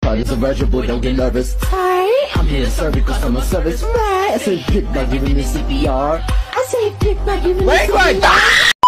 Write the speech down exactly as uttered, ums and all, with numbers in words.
card is a vegetable, don't get nervous. Sorry, I'm here to serve you customer service. Right, I say pick by giving me C P R. I say pick by giving me C P R.